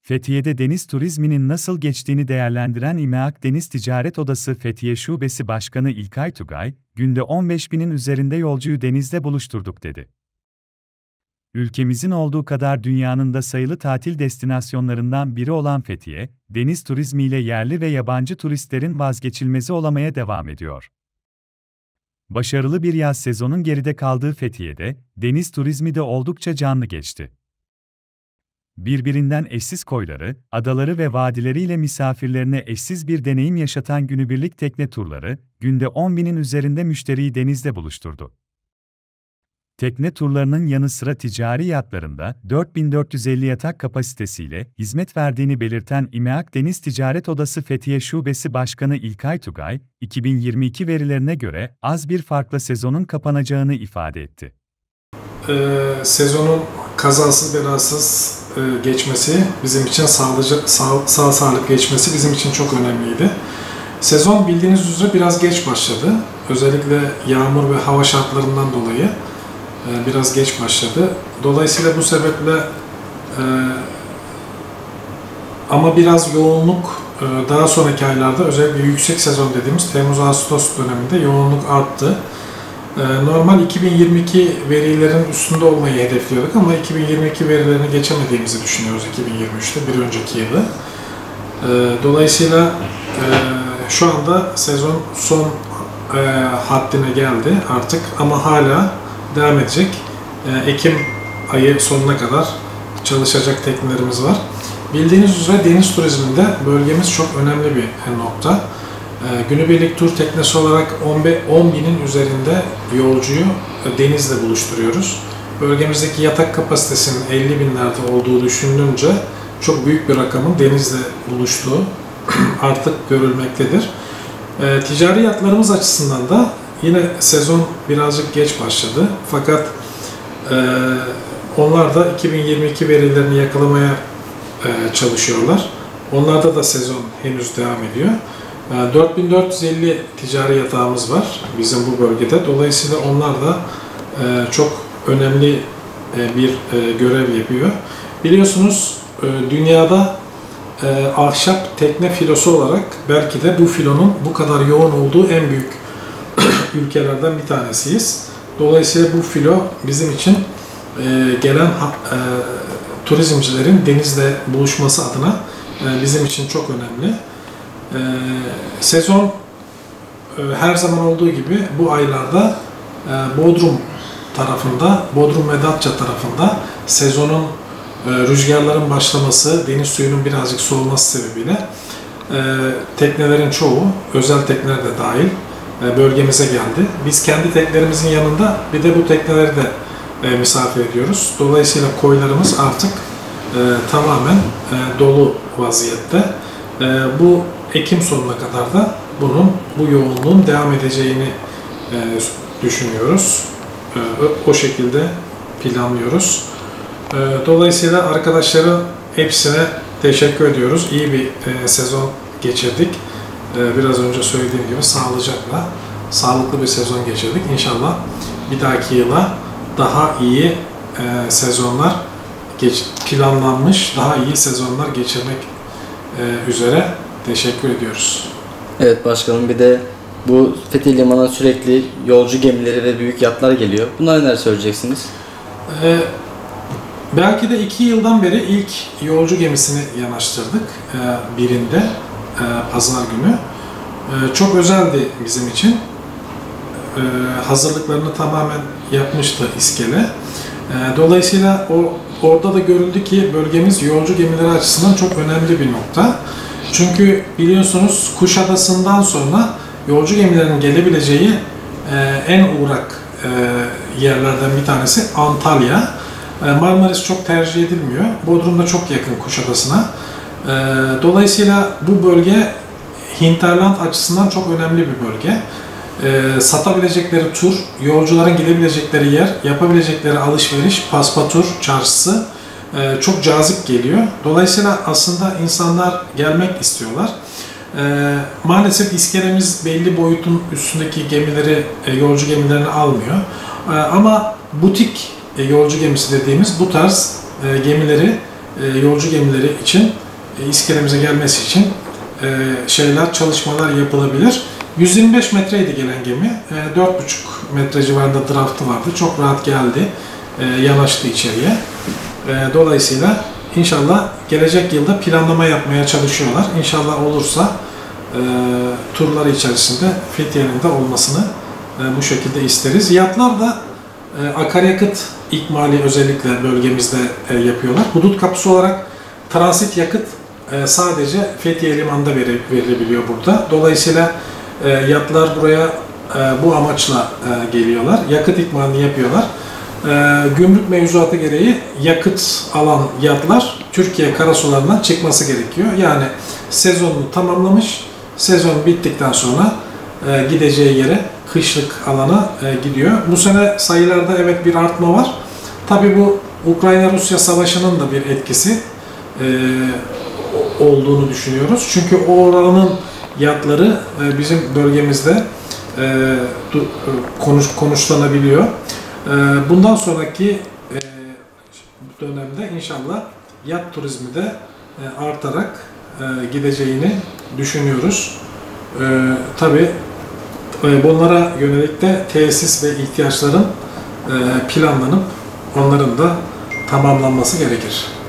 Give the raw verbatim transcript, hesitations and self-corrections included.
Fethiye'de deniz turizminin nasıl geçtiğini değerlendiren İMEAK Deniz Ticaret Odası Fethiye Şubesi Başkanı İlkay Tugay, günde on beş binin üzerinde yolcuyu denizde buluşturduk dedi. Ülkemizin olduğu kadar dünyanın da sayılı tatil destinasyonlarından biri olan Fethiye, deniz turizmiyle yerli ve yabancı turistlerin vazgeçilmezi olamaya devam ediyor. Başarılı bir yaz sezonun geride kaldığı Fethiye'de, deniz turizmi de oldukça canlı geçti. Birbirinden eşsiz koyları, adaları ve vadileriyle misafirlerine eşsiz bir deneyim yaşatan günübirlik tekne turları, günde on binin üzerinde müşteriyi denizde buluşturdu. Tekne turlarının yanı sıra ticari yatlarında dört bin dört yüz elli yatak kapasitesiyle hizmet verdiğini belirten İMEAK Deniz Ticaret Odası Fethiye Şubesi Başkanı İlkay Tugay, iki bin yirmi iki verilerine göre az bir farkla sezonun kapanacağını ifade etti. Ee, sezonun kazasız belasız e, geçmesi bizim için sağlıcı, sağ, sağ sağlık geçmesi bizim için çok önemliydi. Sezon bildiğiniz üzere biraz geç başladı. Özellikle yağmur ve hava şartlarından dolayı e, biraz geç başladı. Dolayısıyla bu sebeple e, ama biraz yoğunluk e, daha sonraki aylarda özellikle yüksek sezon dediğimiz Temmuz-Ağustos döneminde yoğunluk arttı. Normal iki bin yirmi iki verilerin üstünde olmayı hedefliyorduk ama iki bin yirmi iki verilerini geçemediğimizi düşünüyoruz iki bin yirmi üçte, bir önceki yılı. Dolayısıyla şu anda sezon son haddine geldi artık ama hala devam edecek. Ekim ayı sonuna kadar çalışacak teknelerimiz var. Bildiğiniz üzere deniz turizminde bölgemiz çok önemli bir nokta. Günübirlik tur teknesi olarak on binin üzerinde yolcuyu denizle buluşturuyoruz. Bölgemizdeki yatak kapasitesinin elli binlerde olduğu düşünülünce çok büyük bir rakamın denizle buluştuğu artık görülmektedir. E, ticari yatlarımız açısından da yine sezon birazcık geç başladı. Fakat e, onlar da iki bin yirmi iki verilerini yakalamaya e, çalışıyorlar. Onlarda da sezon henüz devam ediyor. dört bin dört yüz elli ticari yatağımız var bizim bu bölgede. Dolayısıyla onlar da çok önemli bir görev yapıyor. Biliyorsunuz dünyada ahşap tekne filosu olarak belki de bu filonun bu kadar yoğun olduğu en büyük ülkelerden bir tanesiyiz. Dolayısıyla bu filo bizim için gelen turizmcilerin denizle buluşması adına bizim için çok önemli. Ee, sezon e, her zaman olduğu gibi bu aylarda e, Bodrum tarafında, Bodrum ve Datça tarafında sezonun e, rüzgarların başlaması, deniz suyunun birazcık soğuması sebebiyle e, teknelerin çoğu, özel tekneler de dahil e, bölgemize geldi. Biz kendi teknelerimizin yanında bir de bu tekneleri de e, misafir ediyoruz. Dolayısıyla koylarımız artık e, tamamen e, dolu vaziyette. E, bu Ekim sonuna kadar da bunun, bu yoğunluğun devam edeceğini e, düşünüyoruz. E, o şekilde planlıyoruz. E, dolayısıyla arkadaşların hepsine teşekkür ediyoruz. İyi bir e, sezon geçirdik. E, biraz önce söylediğim gibi sağlıcakla, sağlıklı bir sezon geçirdik. İnşallah bir dahaki yıla daha iyi e, sezonlar geç, planlanmış, daha iyi sezonlar geçirmek e, üzere teşekkür ediyoruz. Evet başkanım, bir de bu Fethiye Limanı'na sürekli yolcu gemileri ve büyük yatlar geliyor. Bunlara neler söyleyeceksiniz? Ee, belki de iki yıldan beri ilk yolcu gemisini yanaştırdık ee, birinde e, pazar günü. Ee, çok özeldi bizim için. Ee, hazırlıklarını tamamen yapmıştı iskele. Ee, dolayısıyla o orada da görüldü ki bölgemiz yolcu gemileri açısından çok önemli bir nokta. Çünkü biliyorsunuz Kuşadası'ndan sonra yolcu gemilerinin gelebileceği e, en uğrak e, yerlerden bir tanesi Antalya. E, Marmaris çok tercih edilmiyor. Bodrum da çok yakın Kuşadası'na. E, dolayısıyla bu bölge hinterland açısından çok önemli bir bölge. E, satabilecekleri tur, yolcuların gidebilecekleri yer, yapabilecekleri alışveriş, paspatur çarşısı çok cazip geliyor. Dolayısıyla aslında insanlar gelmek istiyorlar. E, maalesef iskelemiz belli boyutun üstündeki gemileri, yolcu gemilerini almıyor. E, ama butik yolcu gemisi dediğimiz bu tarz e, gemileri e, yolcu gemileri için, e, iskelemize gelmesi için e, şeyler, çalışmalar yapılabilir. yüz yirmi beş metreydi gelen gemi. E, dört buçuk metre civarında draftı vardı. Çok rahat geldi. E, yanaştı içeriye. E, dolayısıyla inşallah gelecek yılda planlama yapmaya çalışıyorlar. İnşallah olursa e, turları içerisinde Fethiye'nin de olmasını e, bu şekilde isteriz. Yatlar da e, akaryakıt ikmali özellikle bölgemizde e, yapıyorlar. Hudut kapısı olarak transit yakıt e, sadece Fethiye Limanı'nda veri, verilebiliyor burada. Dolayısıyla e, yatlar buraya e, bu amaçla e, geliyorlar. Yakıt ikmalini yapıyorlar. E, gümrük mevzuatı gereği yakıt alan yatlar Türkiye karasularından çıkması gerekiyor. Yani sezonunu tamamlamış, sezon bittikten sonra e, gideceği yere, kışlık alana e, gidiyor. Bu sene sayılarda evet bir artma var. Tabii bu Ukrayna-Rusya savaşının da bir etkisi e, olduğunu düşünüyoruz. Çünkü oranın yatları e, bizim bölgemizde e, konuş, konuşlanabiliyor. E, bundan sonraki e, dönemde inşallah yat turizmi de e, artarak e, gideceğini düşünüyoruz. E, tabii e, bunlara yönelik de tesis ve ihtiyaçların e, planlanıp onların da tamamlanması gerekir.